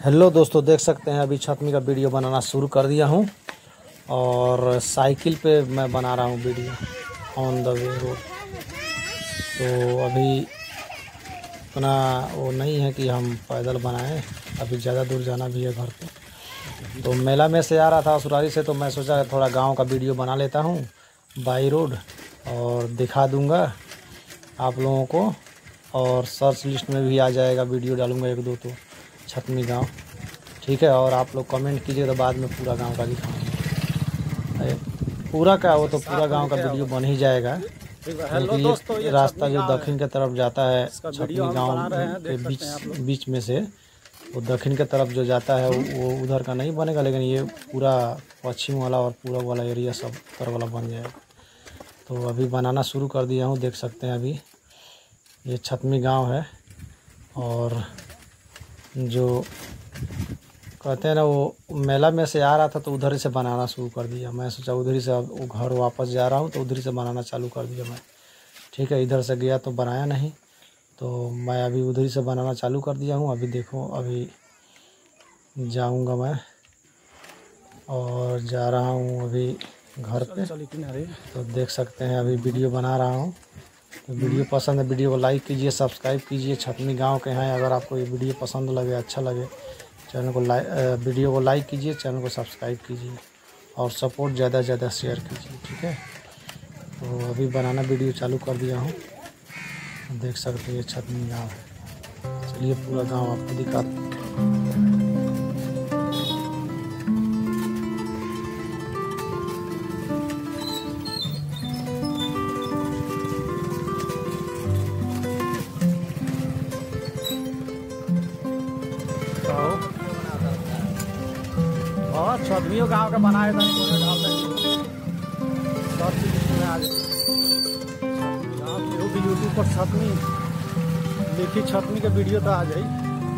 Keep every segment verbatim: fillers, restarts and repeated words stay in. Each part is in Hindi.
हेलो दोस्तों, देख सकते हैं अभी छतमी का वीडियो बनाना शुरू कर दिया हूं और साइकिल पे मैं बना रहा हूं video on the way road. तो अभी इतना वो नहीं है कि हम पैदल बनाएं, अभी ज़्यादा दूर जाना भी है घर पे। तो मेला में से आ रहा था ससुराली से, तो मैं सोचा थोड़ा गांव का वीडियो बना लेता हूं बाई रोड और दिखा दूंगा आप लोगों को, और सर्च लिस्ट में भी आ जाएगा, वीडियो डालूंगा एक दो तो छतमी गांव, ठीक है। और आप लोग कमेंट कीजिए तो बाद में पूरा गांव का दिखाऊंगा। पूरा का वो तो पूरा गांव का वीडियो बन ही जाएगा, क्योंकि ये रास्ता जो दक्षिण की तरफ जाता है छतमी गांव के बीच बीच में से, वो दक्षिण की तरफ जो जाता है वो उधर का नहीं बनेगा, लेकिन ये पूरा पश्चिम वाला और पूर्व वाला एरिया सब उतर वाला बन जाएगा। तो अभी बनाना शुरू कर दिया हूँ, देख सकते हैं। अभी ये छतमी गांव है और जो कहते हैं ना, वो मेला में से आ रहा था तो उधर से बनाना शुरू कर दिया। मैं सोचा उधर से अब वो घर वापस जा रहा हूँ तो उधर से बनाना चालू कर दिया मैं, ठीक है। इधर से गया तो बनाया नहीं, तो मैं अभी उधर से बनाना चालू कर दिया हूँ। अभी देखो, अभी जाऊँगा मैं और जा रहा हूँ अभी घर पे। तो देख सकते हैं अभी वीडियो बना रहा हूँ। तो वीडियो पसंद है, वीडियो को लाइक कीजिए, सब्सक्राइब कीजिए। छतमी गांव के हैं, अगर आपको ये वीडियो पसंद लगे, अच्छा लगे, चैनल को लाइक वीडियो को लाइक कीजिए, चैनल को सब्सक्राइब कीजिए और सपोर्ट ज़्यादा से ज़्यादा शेयर कीजिए, ठीक है। तो अभी बनाना वीडियो चालू कर दिया हूँ, देख सकते हैं ये छतमी गाँव है। चलिए पूरा गाँव आपको दिखाते हैं। और छतमियों गाँव का बनाए था सब चीज़ में आ जाए। गाँव की भी यूट्यूब पर छतमी देखी, छतमी के वीडियो तो आ जाए।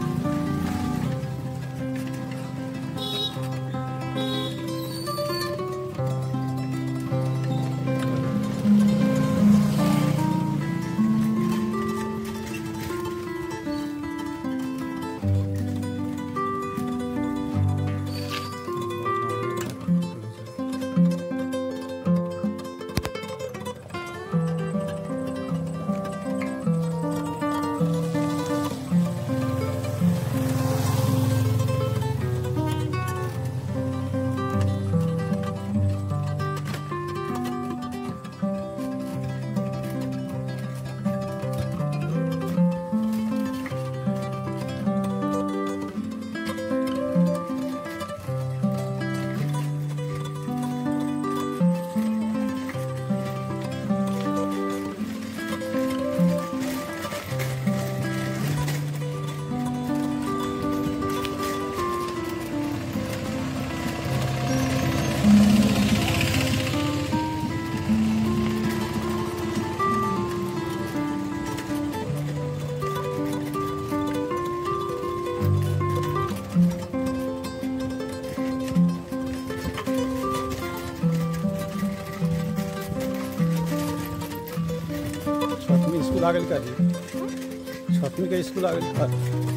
स्कूल आ गई का जी, छतमी के स्कूल आ गई का।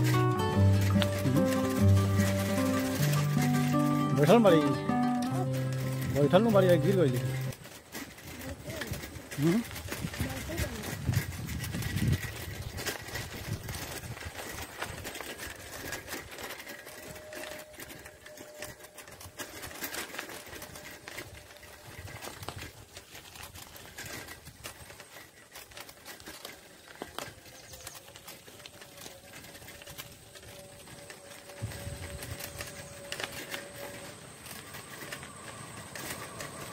बैठल मारी बैठल नु मारी गिर गई।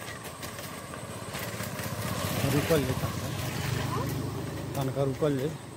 रुकल ले तनका रुकल ले।